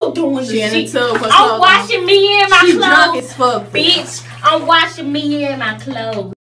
doing the shit. I'm washing me in my clothes. She drunk as fuck, bitch. I'm washing me in my clothes.